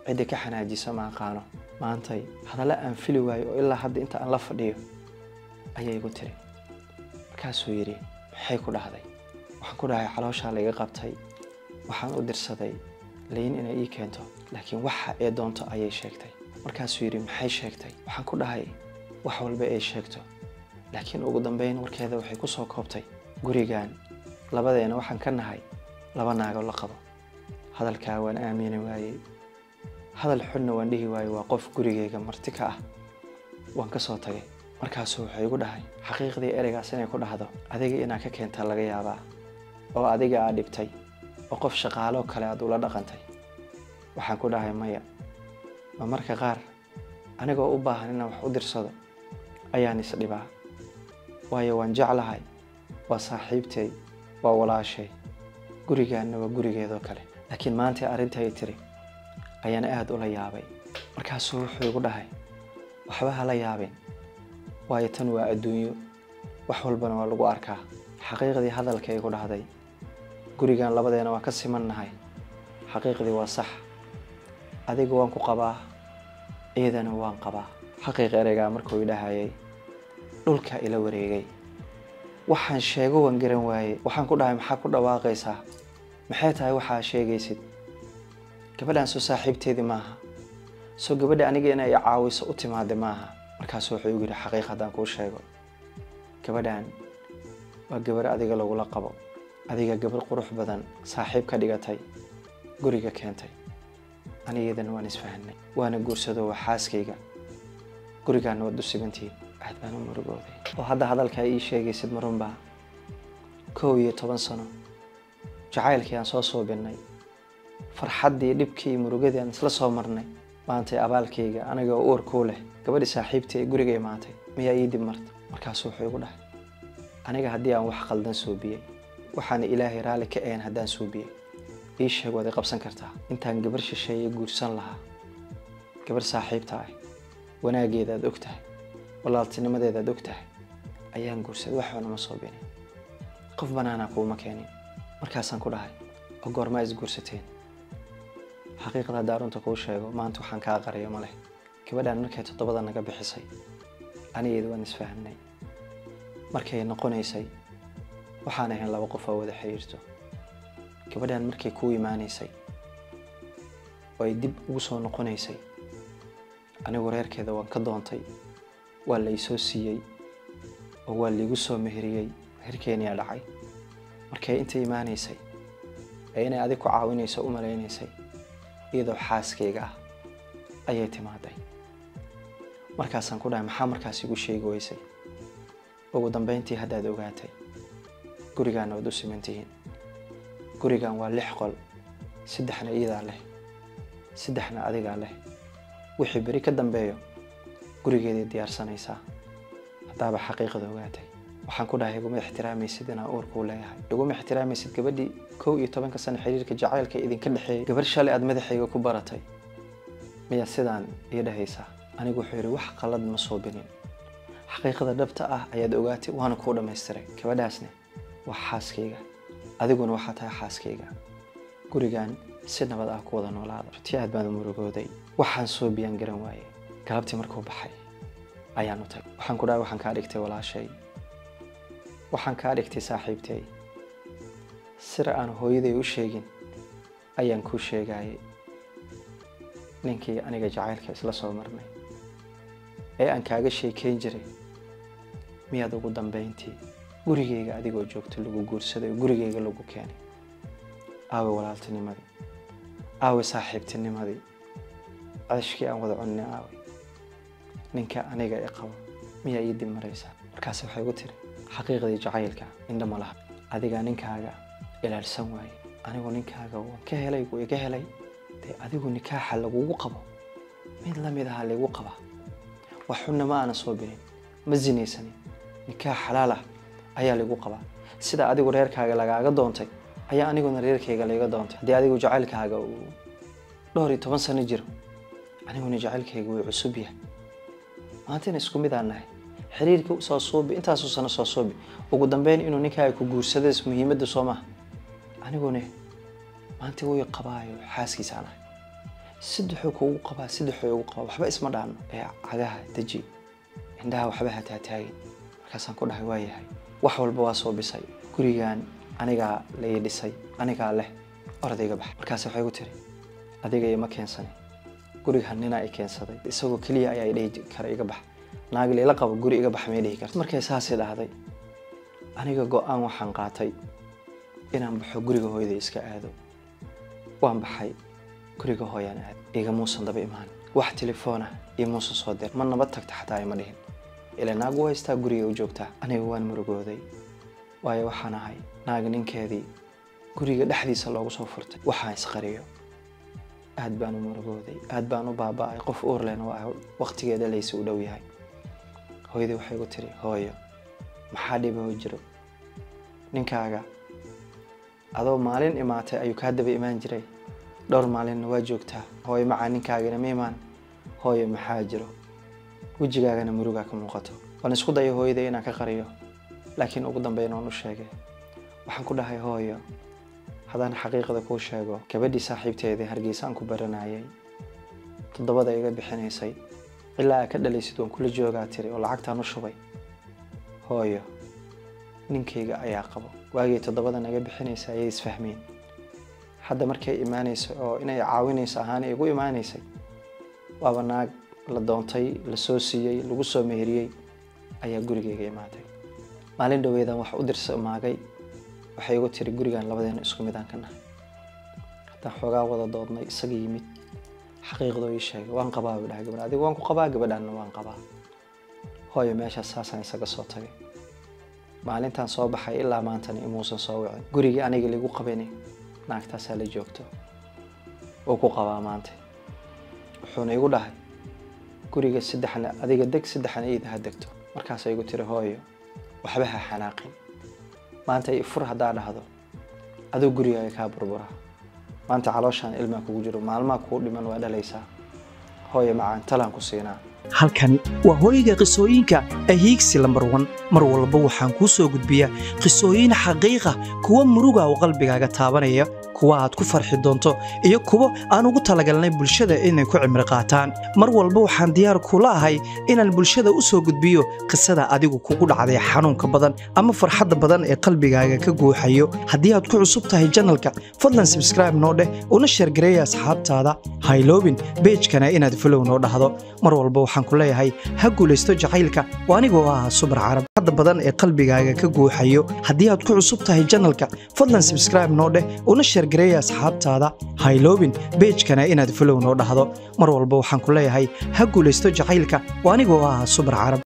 عيد كحناجي سما قانو ما أنتي هذا لا أنفلي واي إلا حد أنت أن لفديه أيه قلتلي كاسو يري maxay ku dhahday waxaan ku dhahay caloosha laga qabtay waxaan u dirsaday leeyin inay ii keento laakiin waxa ay doonto ayay sheegtay markaas uu yiri maxay sheegtay waxaan ku dhahay wax walba ay sheegto laakiin ugu dambeyn warkeeda waxay ku soo koobtay gurigan labadeena waxaan ka nahay laba naago la qabo hadalka waan aaminay waayay hadal xunna waan dhihi waayay waa qof gurigeyga marti ka ah waan ka soo tagay markaas wuxuu igu dhahay xaqiiqdii ereygaas inay ku dhahdo adiga inaa ka keenta laga yaabaa oo adiga aad dhibtay oo qof shaqaalo kale aad ula dhaqantay waxaan ku dhahay maya ma marka qaar anigoo u baahan inaan wax u dirsado ayaan is dhibaa waayo waan jeclahay waa saaxiibtay waa walaashay gurigaana waa gurigeedoo kale laakiin maanta arrinta ay tiri ayaan aad ula yaabay markaas wuxuu igu dhahay waxba hala yaabin waayo tan waa adduunyo wax walbana waa lagu arkaa xaqiiqdii hadalka ay ku dhahday gurigan labadeena waan ka simannahay xaqiiqdii waa sax adiga waan ku qabaa iyadana waan qabaa xaqiiq ereyga markuu idhahayay dhulka ila wareegay waxaan sheego waan garan waayay waxaan ku dhahay maxaa ku dhawaaqaysaa maxay tahay waxa sheegaysid gabadhan soo saaxiibteedii maaha soo gabadha aniga inay caawiso u timaade maaha markaas wuxuu igu yiri xaqiiq hadaan ku sheego gabadhan waa gabar adiga lagu la qabo adiga gabar qurux badan saaxiib ka dhigatay guriga keentay anigeedan waan isfahanay waana guursado waxaaskayga gurigan wad u sibantiin aad baan u murugooday oo hadalka ii sheegaysid marunba 12 sano jacaylkii aan soo soobinay farxadii dhibkii murugadii aan isla soo marnay maanta abaalkayga aniga uur ku leh gabadhi saaxiibtay guriga imaatay miyaa ii dib marta markaas wuxuu igu dhahay aniga haddii aan wax qaldan soobiyay waxaan ilaahay raali ka een haddaan soobiyay ii sheeg wada qabsan kartaa intaan gabar shisheeye guursan lahaa gabar saaxiibta ah wanaageeda aad ogtahay walaaltinimadeeda aad ogtahay ayaan guursaday waxaana ma soobinay qof banaana kuma keenin markaasaan ku dhahay oo goorma is guursateen xaqiiqda daarunta ku sheego maanta waxaan ka qariyo ma leh gabadhan markay 7 naga bixisay anigeedu waan isfahanay markay noqonaysay waxaan ahayn laba qof oo wada xiriirto gabadhan markay ku iimaaneysay way dib ugu soo noqonaysay anigu reerkeeda waan ka doontay waa la isoo siiyay oo waa la igu soo meheriyay herkeena dhacay markay inta iimaaneysay ayna adiga ku caawinayso u maleynaysay iyadoo xaaskeyga ah ayay timaaday markaasaan ku dhahay maxaa markaas igu sheegaysay ugu dambeyntii haddaad ogaatay gurigan wad u simantihiin gurigan waa 6 qol 3na iyada leh 3na adiga leh wixii bari ka dambeeyo gurigeedii diyaarsanaysaa hadaba xaqiiqada ogaatay waxaan ku dhahay iguma ixtiraamaysid inaan uur ku leeyahay iguma ixtiraamaysid gabadhii 12 sano xiriirka jacaylka idinka dhaxeeyay gabar shalay aad madaxayga ku baratay miya sidaan ii dhahaysaa anigu wuxuu yiri wax qalad ma soo binin xaqiiqada dhabta ah ayaad ogaatay waana ku dhameystiray gabadhaasna wax xaaskeyga adiguna waxa tahay xaaskeyga gurigan si nabad ah ku wada noolaada tiyaad baan murugooday waxaan soo biyan garan waayay galabtii markuu baxay ayaan u tagay waxaan ku dhahay waxaan ka dhigtay walaashay waxaan ka dhigtay saaxiibtay sir aan hooyaday u sheegin ayaan ku sheegay ninkii aniga jacaylka isla soo marnay ee aan kaaga sheekeyn jiray miyaad ugu dambeyntii gurigeyga adigoo joogto lagu guursaday gurigeyga lagu keenay aawe walaaltinimadii aawe saaxiibtinimadii cashkii aan wada cunay aawe ninka aniga ee qabo miyaa ii dib maraysaa markaas waxay ugu tiri xaqiiqdii jacaylka indhama laha adiga ninkaaga ilaalsan waayay anigu ninkaaga waan ka helay oo iga helay adigu nikaaxa lagu qabo mid la mid ah lagu qaba waxuna ma ana soo birin ma zinaysan nikaax xalaal ah ayaa lagu qaba sida adigu reerkaaga lagaaga doontay ayaa aniguna reerkayga laga doontay hadii adigu jacaylkaaga uu 12 sano jiro aniguna jacaylkayga wuu cusub yahay maanta isku mid aanahay xiriirka soo soobi intaas sano soo soobi ugu dambeyn inuu ninkaaga ku guursado muhiimada Soomaa aniguna maanta way qabaayo xaaskiisa ana saddexuu kugu qabaa saddexuu ugu qaba waxba isma dhaano ee cagaha daji indhaha waxba ha taagin markaasaan ku dhahay waa yahay wax walba waa soo bisay gurigan aniga la ii dhisay aniga leh ordayga bax markaas waxay ku tiri adiga ima keensanay guriga nina ay keensaday isagoo kaliya ayaa idhay kara iga bax naag leela qabo guri iga bax ma dhihi karto markay saas dhahday aniga go'aan waxaan qaatay inaan baxo guriga hooyaday iska aado waan baxay guriga hooyana aad iga muusan daba imaan wax telefoon ah iyo muusan soo dir ma nabad tagta xataa ima dhihin ila naag waysta guriga u joogta aniga waan murugooday waayo waxaan ahay naag ninkeedii guriga dhaxdiisa loogu soo furtay waxaan isqariyo aad baan u murugooday aad baan u baaba'ay qof uur leh oo waqtigeeda leeysi u dhow yahay hooyaday waxay igu tiri hooyo maxaa dhiboo jiro ninkaaga adoo maalin imaatay ayuu ka daba imaan jiray dhowr maalin waa joogtaa hooyo macaan ninkaaga ma imaan hooyo maxaa jiro wajigaagana muruga ka muuqato waan isku dayo hooyaday inaan ka qariyo laakiin ugu dambeyn aan u sheegay waxaan ku dhahay hooyo hadaan xaqiiqada ku sheego gabadhii saaxiibteedii Hargeysa aan ku baranayay todobada iga bixinaysay ilaa ka dhalaysid waan kula joogaa tiri oo lacagtaan u shubay hooyo ninkeyga ayaa qabo waagii todobada naga bixinaysay ay isfahmeen hadda markay iimaanayso oo inay caawinayso ahaan igu iimaanaysay waaba naag la doontay la soo siiyay lagu soo meheriyay ayaa gurigeyga imaatay maalin dhaweedan wax u dirsamagay waxay igu tiri gurigan labadeena isku mid aan ka nahay hadda xogaa wada doodnay isaga yimid xaqiiqdo ii sheegay waan qabaa dhahay gabadha adigu waan ku qabaa gabadhan waan qabaa hooyo meesha saasan isaga soo tagay maalintan soo baxay ilaa maantana imuusan soo wicin guriga aniga lagu qabanay naagtaas la joogto oo ku qabaa maanta wuxuu igu dhahay guriga saddexna adiga deg saddexna iida degto markaas ay igu tiri hooyo waxba ha xanaaqin maanta ay fur hadaa dhahdo adoo guriga ay ka burbura maanta calooshan ilma kugu jiro maalma ku dhiman waa dhalaysaa hooyo macaan talaan ku siinaa halkani waa hooyga qisooyinka ahiigsi lambar 1 mar walba waxaan ku soo gudbiyaa qisooyin xaqiiqa kuwa muruga oo qalbigaaga taabanaya kuwa aad ku farxi doonto iyo kuwa aan ugu talagalnay bulshada inay ku cimri qaataan mar walba waxaan diyaar ku laahay inaan bulshada u soo gudbiyo qisada adigu kugu dhacday xanuunka badan ama farxadda badan ee qalbigaaga ka gooxayo haddii aad ku cusub tahay channelka fadlan subscribe noo dheh una share gareeya asxaabtaada hayloobin page-kana inaad follow noo dhahdo mar walba waxaan ku leeyahay ha guulaysto jacaylka waanigoo ah Subar Carab hadda badan ee qalbigaaga ka gooxayo haddii aad ku cusub tahay channelka fadlan subscribe noo dheh una share gareeya asxaabtaada hayloobin page-kana inaad follow noo dhahdo mar walba waxaan ku leeyahay ha guulaysto jacaylka waanigoo ah Subar Carab